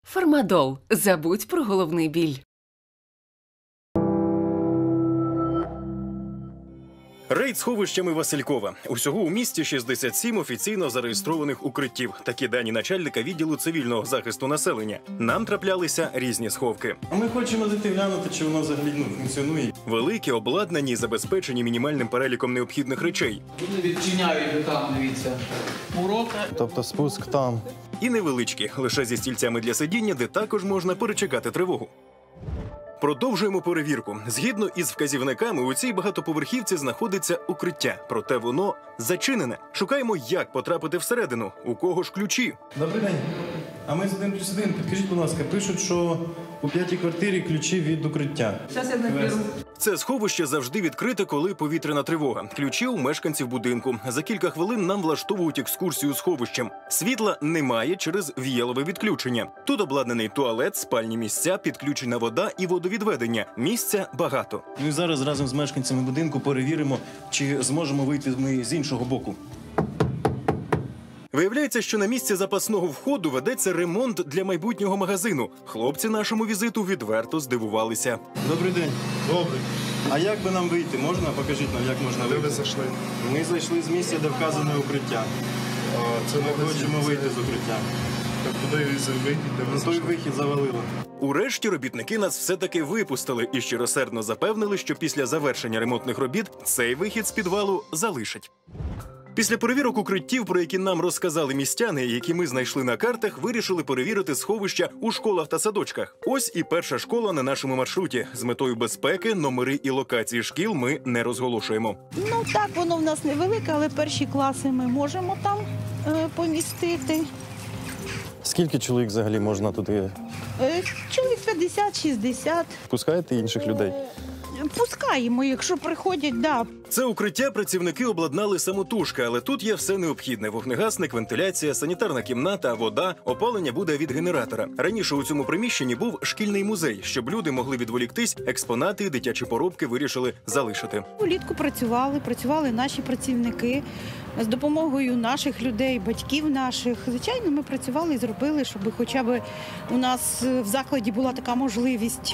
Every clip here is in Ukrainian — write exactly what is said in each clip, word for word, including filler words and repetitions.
Фармадол. Забудь про головний біль. Рейд сховищами Василькова. Усього у місті шістдесят сім офіційно зареєстрованих укриттів. Такі дані начальника відділу цивільного захисту населення. Нам траплялися різні сховки. Ми хочемо зайти глянути, чи воно взагалі ну, функціонує. Великі, обладнані, забезпечені мінімальним переліком необхідних речей. Вони відчиняють там, дивіться, урока. Тобто спуск там. І невеличкі, лише зі стільцями для сидіння, де також можна перечекати тривогу. Продовжуємо перевірку. Згідно із вказівниками, у цій багатоповерхівці знаходиться укриття, проте воно зачинене. Шукаємо, як потрапити всередину, у кого ж ключі. Добрий день. А ми з один плюс один. Підкажіть, будь ласка, пишуть, що у п'ятій квартирі ключі від укриття. Зараз я наберу. Це сховище завжди відкрите, коли повітряна тривога. Ключі у мешканців будинку. За кілька хвилин нам влаштовують екскурсію сховищем. Світла немає через віялове відключення. Тут обладнаний туалет, спальні місця, підключена вода і водовідведення. Місця багато. Ну і зараз разом з мешканцями будинку перевіримо, чи зможемо вийти ми з іншого боку. Виявляється, що на місці запасного входу ведеться ремонт для майбутнього магазину. Хлопці нашому візиту відверто здивувалися. Добрий день. Добрий. А як би нам вийти? Можна? Покажіть нам, як можна вийти. Де ви зайшли? Ми зайшли з місця, де вказане укриття. А, це Ми магазин. хочемо вийти з укриття. Так куди ви вийдете, де ви На той зайшли? вихід завалило. Урешті робітники нас все-таки випустили і щиросердно запевнили, що після завершення ремонтних робіт цей вихід з підвалу залишать. Після перевірок укриттів, про які нам розказали містяни, які ми знайшли на картах, вирішили перевірити сховища у школах та садочках. Ось і перша школа на нашому маршруті. З метою безпеки номери і локації шкіл ми не розголошуємо. Ну так, воно в нас невелике, але перші класи ми можемо там е, помістити. Скільки чоловік взагалі можна туди? Е, чоловік п'ятдесят-шістдесят. Пускаєте інших людей? Пускаємо, якщо приходять, да. Це укриття працівники обладнали самотужки, але тут є все необхідне: вогнегасник, вентиляція, санітарна кімната, вода, опалення буде від генератора. Раніше у цьому приміщенні був шкільний музей. Щоб люди могли відволіктись, експонати і дитячі поробки вирішили залишити. Влітку працювали, працювали наші працівники з допомогою наших людей, батьків наших. Звичайно, ми працювали і зробили, щоб хоча б у нас в закладі була така можливість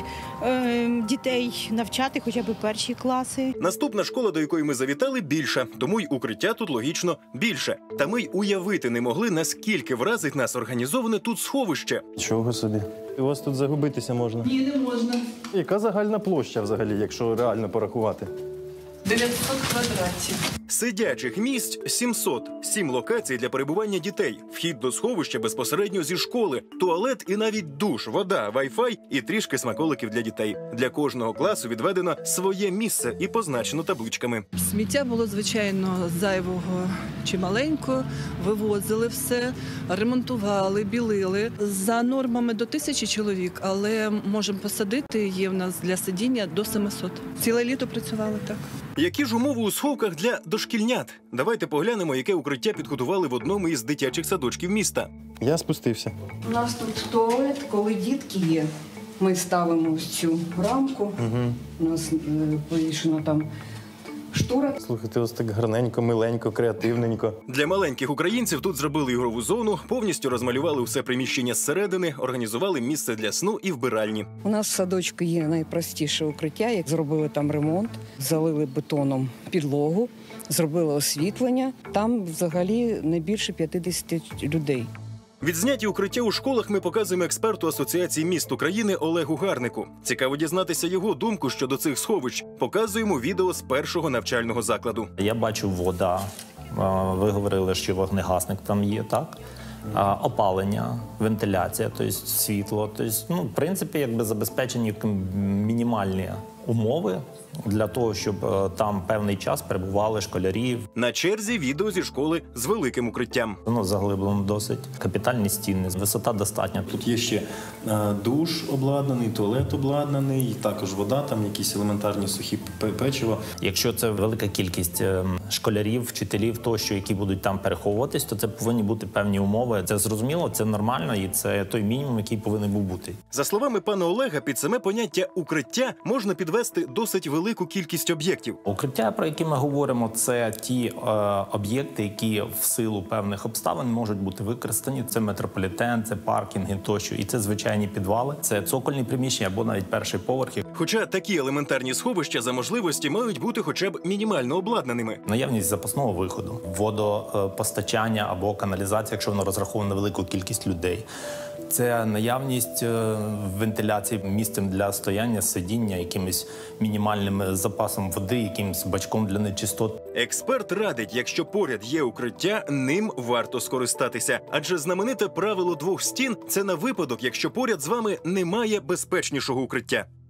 е, дітей навчати хоча б перші класи. Наступна школа, до якої ми завітали, більша, тому й укриття тут логічно більше. Та ми й уявити не могли, наскільки вразить нас організоване тут сховище. Чого собі? У вас тут загубитися можна. Ні, не можна. Яка загальна площа взагалі, якщо реально порахувати? дев'ятсот квадратів. Сидячих місць сімсот. Сім локацій для перебування дітей. Вхід до сховища безпосередньо зі школи. Туалет і навіть душ, вода, вай-фай і трішки смаколиків для дітей. Для кожного класу відведено своє місце і позначено табличками. Сміття було, звичайно, зайвого чималенько. Вивозили все, ремонтували, білили. За нормами до тисячі чоловік, але можемо посадити, є в нас для сидіння до семисот. Ціле літо працювали так. Які ж умови у сховках для дошкільнят? Давайте поглянемо, яке укриття підготували в одному із дитячих садочків міста. Я спустився. У нас тут туалет, коли дітки є. Ми ставимо ось цю рамку. Угу. У нас е, повішена там штора. Слухайте, ось так гарненько, миленько, креативненько. Для маленьких українців тут зробили ігрову зону, повністю розмалювали все приміщення зсередини, організували місце для сну і вбиральні. У нас в садочку є найпростіше укриття. Як зробили там ремонт, залили бетоном підлогу, зробили освітлення. Там взагалі не більше п'ятдесят людей. Відзняті укриття у школах ми показуємо експерту Асоціації міст України Олегу Гарнику. Цікаво дізнатися його думку щодо цих сховищ. Показуємо відео з першого навчального закладу. Я бачу вода. Ви говорили, що вогнегасник там є, так? Опалення, вентиляція, тобто світло. Тобто, ну, в принципі, якби забезпечені мінімальні умови для того, щоб там певний час перебували школярі. На черзі відео зі школи з великим укриттям. Воно заглиблено досить. Капітальні стіни, висота достатня. Тут є ще е, душ обладнаний, туалет обладнаний, також вода, там якісь елементарні сухі печиво. Якщо це велика кількість школярів, вчителів, тощо, які будуть там переховуватись, то це повинні бути певні умови. Це зрозуміло, це нормально і це той мінімум, який повинен був бути. За словами пана Олега, під саме поняття «укриття» можна підвести підвести досить велику кількість об'єктів. Укриття, про які ми говоримо, це ті е, об'єкти, які в силу певних обставин можуть бути використані. Це метрополітен, це паркінги тощо. І це звичайні підвали, це цокольні приміщення або навіть перший поверх. Хоча такі елементарні сховища за можливості мають бути хоча б мінімально обладнаними. Наявність запасного виходу, водопостачання або каналізація, якщо воно розраховано на велику кількість людей. Це наявність вентиляції місцем для стояння, сидіння, якимось мінімальним запасом води, якимось бачком для нечистот. Експерт радить, якщо поряд є укриття, ним варто скористатися. Адже знамените правило двох стін – це на випадок, якщо поряд з вами немає безпечнішого укриття.